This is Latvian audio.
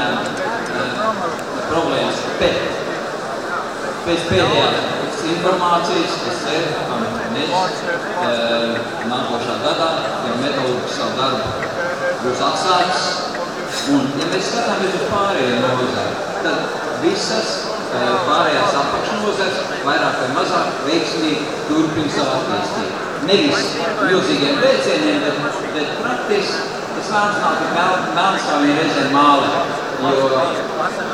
problēmas, bet pēc pēdējās informācijas es ceru, ka mēs nākošā gadā, ja metodus savu darbu būs atsācis, un ja mēs skatāmies uz pārējiem nozari, tad visas pārējās apakšnozars vairāk vai mazāk veiksmīgi turpina savu attīstību. Nevis milzīgiem veicieniem, bet praktiski tas vārds nav tik melns, kā viņi reizēm mālē, jo